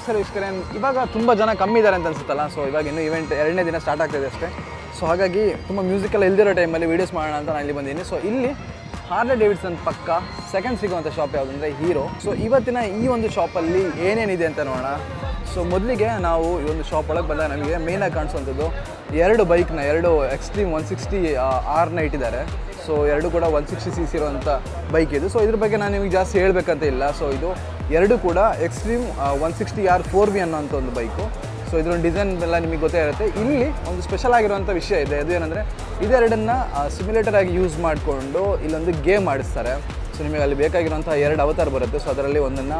Sir ವೀಕ್ಷಕರೇ, ಇವಾಗ ತುಂಬ ಜನ ಕಮ್ಮಿ ಇದ್ದಾರೆ ಅಂತ ಅನ್ಸುತ್ತಲ್ಲ. ಸೊ ಇವಾಗ ಇನ್ನೂ ಇವೆಂಟ್ 2ನೇ ದಿನ ಸ್ಟಾರ್ಟ್ ಆಗ್ತಾಯಿದೆ ಅಷ್ಟೇ. ಸೊ ಹಾಗಾಗಿ ತುಂಬ ಮ್ಯೂಸಿಕಲ್ಲ ಇಲ್ದಿರೋ ಟೈಮಲ್ಲಿ ವೀಡಿಯೋಸ್ ಮಾಡೋಣ ಅಂತ ನಾನು ಇಲ್ಲಿ ಬಂದಿದ್ದೀನಿ. ಸೊ ಇಲ್ಲಿ ಹಾರ್ಲೆ ಡೇವಿಡ್ಸನ್ ಪಕ್ಕ ಸೆಕೆಂಡ್ ಸಿಗುವಂಥ ಶಾಪ್ ಯಾವುದಂದರೆ ಹೀರೋ. ಸೊ ಇವತ್ತಿನ ಈ ಒಂದು ಶಾಪಲ್ಲಿ ಏನೇನಿದೆ ಅಂತ ನೋಡೋಣ. ಸೊ ಮೊದಲಿಗೆ ನಾವು ಈ ಒಂದು ಶಾಪ್ ಒಳಗೆ ಬಂದಾಗ ನಮಗೆ ಮೇಯ್ನಾಗಿ ಕಾಣಿಸುವಂಥದ್ದು 2 ಬೈಕ್ನ, 2 ಎಕ್ಸ್ಟ್ರೀಮ್ 160 R ಇಟ್ಟಿದ್ದಾರೆ. ಸೊ 2 ಕೂಡ 160cc ಇರುವಂಥ ಬೈಕ್ ಇದು. ಸೊ ಇದ್ರ ಬಗ್ಗೆ ನಾನು ನಿಮಗೆ ಜಾಸ್ತಿ ಹೇಳಬೇಕಂತ ಇಲ್ಲ. ಸೊ ಇದು 2 ಕೂಡ ಎಕ್ಸ್ಟ್ರೀಮ್ 160R 4V ಅನ್ನೋಂಥ ಒಂದು ಬೈಕು. ಸೊ ಇದರೊಂದು ಡಿಸೈನ್ ಎಲ್ಲ ನಿಮಗೆ ಗೊತ್ತೇ ಇರುತ್ತೆ. ಇಲ್ಲಿ ಒಂದು ಸ್ಪೆಷಲ್ ಆಗಿರುವಂಥ ವಿಷಯ ಇದೆ. ಅದು ಏನಂದರೆ ಇದೆರಡನ್ನು ಸಿಮ್ಯುಲೇಟರ್ ಆಗಿ ಯೂಸ್ ಮಾಡಿಕೊಂಡು ಇಲ್ಲೊಂದು ಗೇಮ್ ಆಡಿಸ್ತಾರೆ. ಸೊ ನಿಮಗೆ ಅಲ್ಲಿ ಬೇಕಾಗಿರುವಂಥ 2 ಅವತಾರ ಬರುತ್ತೆ. ಸೊ ಅದರಲ್ಲಿ ಒಂದನ್ನು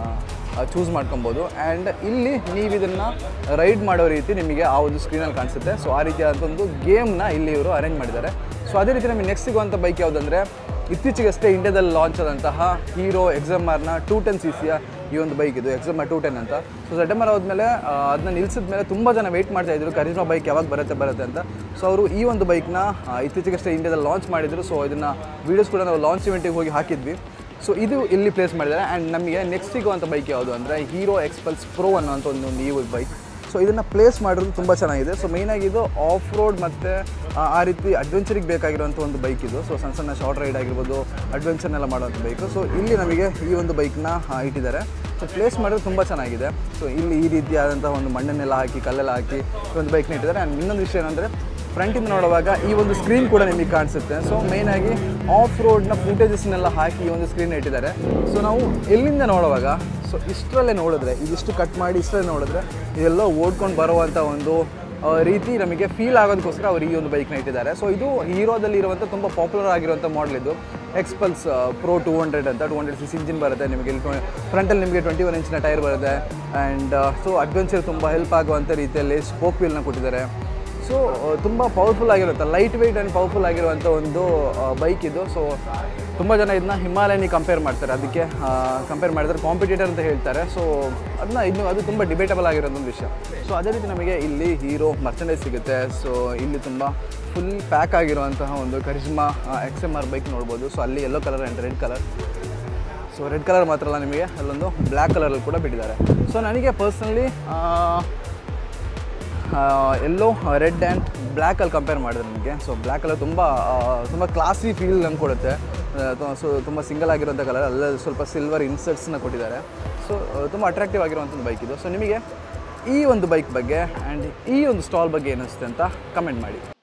ಚೂಸ್ ಮಾಡ್ಕೊಬೋದು. ಆ್ಯಂಡ್ ಇಲ್ಲಿ ನೀವು ಇದನ್ನು ರೈಡ್ ಮಾಡೋ ರೀತಿ ನಿಮಗೆ ಆ ಒಂದು ಸ್ಕ್ರೀನಲ್ಲಿ ಕಾಣಿಸುತ್ತೆ. ಸೊ ಆ ರೀತಿಯಾದಂಥ ಒಂದು ಗೇಮ್ನ ಇಲ್ಲಿ ಇವರು ಅರೇಂಜ್ ಮಾಡಿದ್ದಾರೆ. ಸೊ ಅದೇ ರೀತಿ ನಮಗೆ ನೆಕ್ಸ್ಟ್ ಸಿಗುವಂಥ ಬೈಕ್ ಯಾವುದಂದರೆ ಇತ್ತೀಚೆಗಷ್ಟೇ ಇಂಡಿಯಾದಲ್ಲಿ ಲಾಂಚ್ ಆದಂತಹ ಹೀರೋ XMR 210cc ಈ ಒಂದು ಬೈಕ್ ಇದು, XMR 210 ಅಂತ. ಸೊ ZMR ಆದಮೇಲೆ ಅದನ್ನ ನಿಲ್ಲಿಸಿದ ಮೇಲೆ ತುಂಬ ಜನ ವೆಯ್ಟ್ ಮಾಡ್ತಾಯಿದ್ರು, ಕರಿಜ್ಮಾ ಬೈಕ್ ಯಾವಾಗ ಬರುತ್ತೆ ಅಂತ. ಸೊ ಅವರು ಈ ಒಂದು ಬೈಕ್ನ ಇತ್ತೀಚೆಗಷ್ಟೇ ಇಂಡಿಯಾದಲ್ಲಿ ಲಾಂಚ್ ಮಾಡಿದರು. ಸೊ ಇದನ್ನು ವೀಡಿಯೋಸ್ ಕೂಡ ನಾವು ಲಾಂಚ್ ಇವೆಂಟಿಗೆ ಹೋಗಿ ಹಾಕಿದ್ವಿ. ಸೊ ಇದು ಇಲ್ಲಿ ಪ್ಲೇಸ್ ಮಾಡಿದ್ದಾರೆ. ಆ್ಯಂಡ್ ನಮಗೆ ನೆಕ್ಸ್ಟ್ ಸಿಗುವಂಥ ಬೈಕ್ ಯಾವುದು ಅಂದರೆ ಹೀರೋ ಎಕ್ಸ್ಪಲ್ಸ್ ಪ್ರೋ ಅನ್ನೋಂಥ ಒಂದು ಈ ಬೈಕ್. ಸೊ ಇದನ್ನು ಪ್ಲೇಸ್ ಮಾಡೋದು ತುಂಬ ಚೆನ್ನಾಗಿದೆ. ಸೊ ಮೇಯ್ನಾಗಿ ಇದು ಆಫ್ ರೋಡ್ ಮತ್ತು ಆ ರೀತಿ ಅಡ್ವೆಂಚರಿಗೆ ಬೇಕಾಗಿರುವಂಥ ಒಂದು ಬೈಕ್ ಇದು. ಸೊ ಸಣ್ಣ ಸಣ್ಣ ಶಾರ್ಟ್ ರೈಡ್ ಆಗಿರ್ಬೋದು, ಅಡ್ವೆಂಚರ್ನೆಲ್ಲ ಮಾಡುವಂಥ ಬೈಕು. ಸೊ ಇಲ್ಲಿ ನಮಗೆ ಈ ಒಂದು ಬೈಕ್ನ ಇಟ್ಟಿದ್ದಾರೆ. ಸೊ ಪ್ಲೇಸ್ ಮಾಡೋದು ತುಂಬ ಚೆನ್ನಾಗಿದೆ. ಸೊ ಇಲ್ಲಿ ಈ ರೀತಿಯಾದಂಥ ಒಂದು ಮಣ್ಣನ್ನೆಲ್ಲ ಹಾಕಿ, ಕಲ್ಲೆಲ್ಲ ಹಾಕಿ ಒಂದು ಬೈಕ್ನ ಇಟ್ಟಿದ್ದಾರೆ. ಆ್ಯಂಡ್ ಇನ್ನೊಂದು ವಿಷಯ ಏನಂದರೆ ಫ್ರಂಟಿಂದ ನೋಡುವಾಗ ಈ ಒಂದು ಸ್ಕ್ರೀನ್ ಕೂಡ ನಿಮಗೆ ಕಾಣಿಸುತ್ತೆ. ಸೊ ಮೇಯ್ನಾಗಿ ಆಫ್ ರೋಡ್ನ ಫುಟೇಜಸ್ನೆಲ್ಲ ಹಾಕಿ ಈ ಒಂದು ಸ್ಕ್ರೀನ್ ಇಟ್ಟಿದ್ದಾರೆ. ಸೊ ನಾವು ಎಲ್ಲಿಂದ ನೋಡುವಾಗ ಸೊ ಇಷ್ಟರಲ್ಲೇ ನೋಡಿದ್ರೆ, ಇದಿಷ್ಟು ಕಟ್ ಮಾಡಿ ಇಷ್ಟರಲ್ಲೇ ನೋಡಿದ್ರೆ ಇದೆಲ್ಲ ಓಡ್ಕೊಂಡು ಬರುವಂಥ ಒಂದು ರೀತಿ ನಮಗೆ ಫೀಲ್ ಆಗೋದಕ್ಕೋಸ್ಕರ ಅವರು ಈ ಒಂದು ಬೈಕ್ನ ಇಟ್ಟಿದ್ದಾರೆ. ಸೊ ಇದು ಹೀರೋದಲ್ಲಿ ಇರುವಂಥ ತುಂಬ ಪಾಪ್ಯುಲರ್ ಆಗಿರುವಂಥ ಮಾಡಲ್ ಇದು, ಎಕ್ಸ್ಪಲ್ಸ್ ಪ್ರೋ 200 ಅಂತ. 200cc ಇಂಜಿನ್ ಬರುತ್ತೆ ನಿಮಗೆ. ಇಲ್ಲಿ ಫ್ರಂಟಲ್ಲಿ ನಿಮಗೆ 21 ಇಂಚಿನ ಟೈರ್ ಬರುತ್ತೆ. ಆ್ಯಂಡ್ ಸೊ ಅಡ್ವೆಂಚರ್ ತುಂಬ ಹೆಲ್ಪ್ ಆಗುವಂಥ ರೀತಿಯಲ್ಲಿ ಸ್ಪೋಕ್ ವೀಲ್ನ ಕೊಟ್ಟಿದ್ದಾರೆ. ಸೊ ತುಂಬ ಪವರ್ಫುಲ್ ಆಗಿರುತ್ತೆ, ಲೈಟ್ ವೆಯ್ಟ್ ಆ್ಯಂಡ್ ಪವರ್ಫುಲ್ ಆಗಿರುವಂಥ ಒಂದು ಬೈಕ್ ಇದು. ಸೊ ತುಂಬ ಜನ ಇದನ್ನ ಹಿಮಾಲಯನಿ ಕಂಪೇರ್ ಮಾಡ್ತಾರೆ, ಅದಕ್ಕೆ ಕಂಪೇರ್ ಮಾಡಿದ್ರೆ ಕಾಂಪಿಟೇಟರ್ ಅಂತ ಹೇಳ್ತಾರೆ. ಸೊ ಅದನ್ನ ಅದು ತುಂಬ ಡಿಬೇಟಬಲ್ ಆಗಿರೋಂಥ ಒಂದು ವಿಷಯ. ಸೊ ಅದೇ ರೀತಿ ನಮಗೆ ಇಲ್ಲಿ ಹೀರೋ ಮರ್ಚಂಡೈಸ್ ಸಿಗುತ್ತೆ. ಸೊ ಇಲ್ಲಿ ತುಂಬ ಫುಲ್ ಪ್ಯಾಕ್ ಆಗಿರುವಂತಹ ಒಂದು ಕರಿಜ್ಮಾ XMR ಬೈಕ್ ನೋಡ್ಬೋದು. ಸೊ ಅಲ್ಲಿ yellow colour and red colour. So red colour ಮಾತ್ರ ಅಲ್ಲ, ನಿಮಗೆ ಅಲ್ಲೊಂದು ಬ್ಲ್ಯಾಕ್ ಕಲರಲ್ಲಿ ಕೂಡ ಬಿಟ್ಟಿದ್ದಾರೆ. ಸೊ ನನಗೆ ಪರ್ಸ್ನಲಿ ಎಲ್ಲೋ ರೆಡ್ ಆ್ಯಂಡ್ ಬ್ಲ್ಯಾಕಲ್ಲಿ ಕಂಪೇರ್ ಮಾಡಿದ್ರೆ ನನಗೆ ಸೊ ಬ್ಲ್ಯಾಕ್ ಕಲರ್ ತುಂಬ ಕ್ಲಾಸಿ ಫೀಲ್ ನಮ್ಗೆ ಕೊಡುತ್ತೆ. ಸೊ ತುಂಬ ಸಿಂಗಲ್ ಆಗಿರುವಂಥ ಕಲರ್, ಅಲ್ಲ ಸ್ವಲ್ಪ ಸಿಲ್ವರ್ ಇನ್ಸರ್ಟ್ಸ್ನ ಕೊಟ್ಟಿದ್ದಾರೆ. ಸೊ ತುಂಬ ಅಟ್ರಾಕ್ಟಿವ್ ಆಗಿರುವಂಥದ್ದು ಬೈಕ್ ಇದು. ಸೊ ನಿಮಗೆ ಈ ಒಂದು ಬೈಕ್ ಬಗ್ಗೆ ಆ್ಯಂಡ್ ಈ ಒಂದು ಸ್ಟಾಲ್ ಬಗ್ಗೆ ಏನಿಸುತ್ತೆ ಅಂತ ಕಮೆಂಟ್ ಮಾಡಿ.